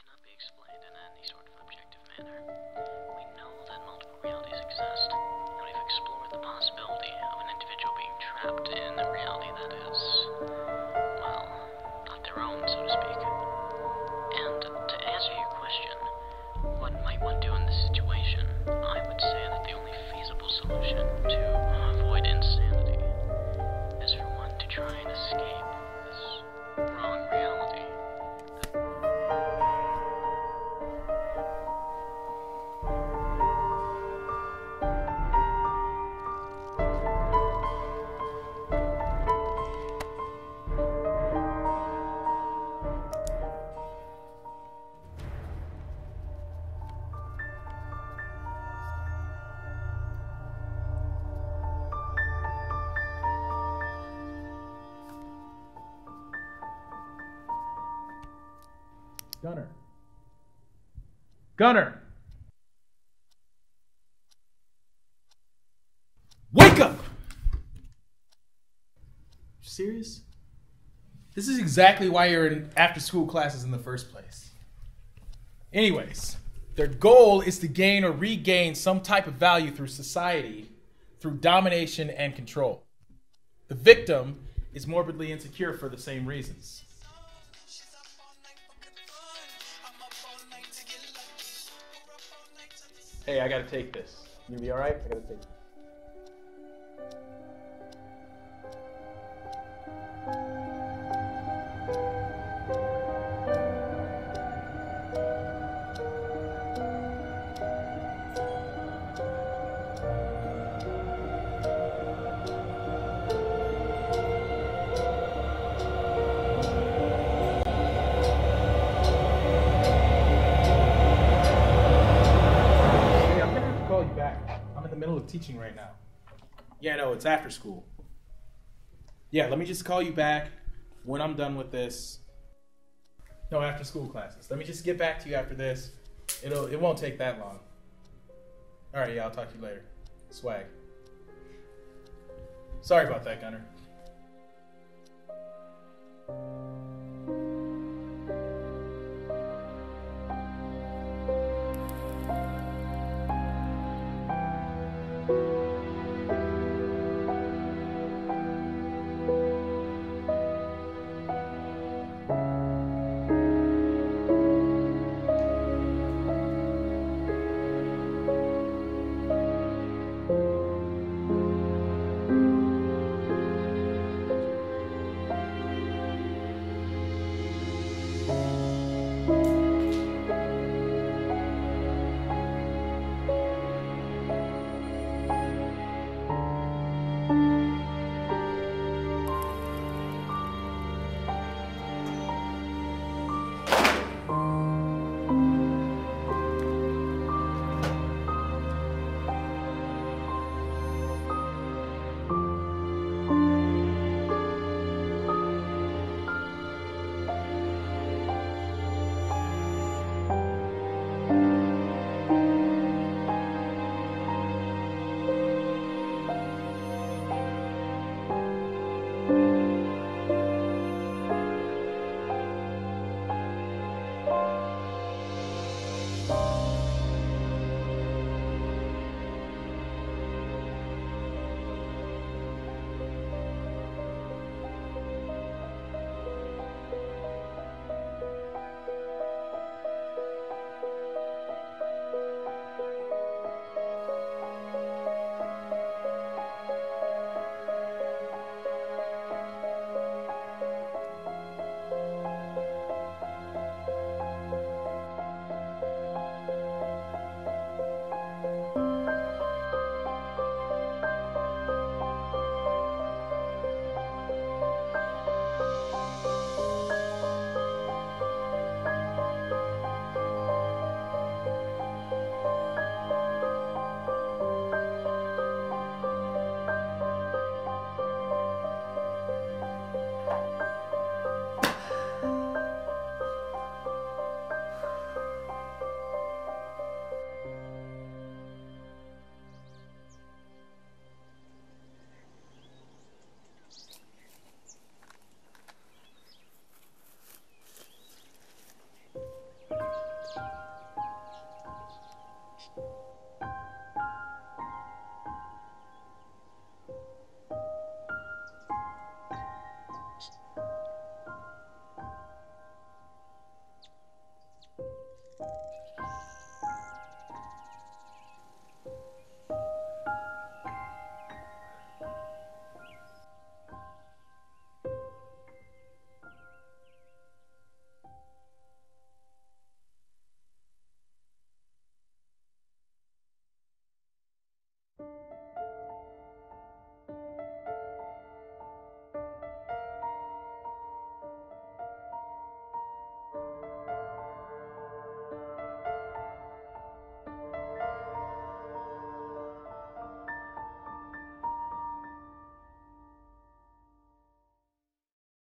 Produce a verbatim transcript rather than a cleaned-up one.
cannot be explained in any sort of objective manner. We know that multiple realities exist, and we've explored the possibility of an individual being trapped in a reality that is, well, not their own, so to speak. And to answer your question, what might one do in this situation? I would say that the only feasible solution to avoid insanity is for one to try and escape this wrong reality. Gunner. Gunner! Wake up! Serious? This is exactly why you're in after-school classes in the first place. Anyways, their goal is to gain or regain some type of value through society, through domination and control. The victim is morbidly insecure for the same reasons. Hey, I gotta take this. You gonna be alright? I gotta take it. Teaching right now. Yeah, no, it's after school. Yeah, let me just call you back when I'm done with this. No, after school classes. Let me just get back to you after this. It'll it won't take that long. All right, yeah, I'll talk to you later. Swag. Sorry about that, Gunner.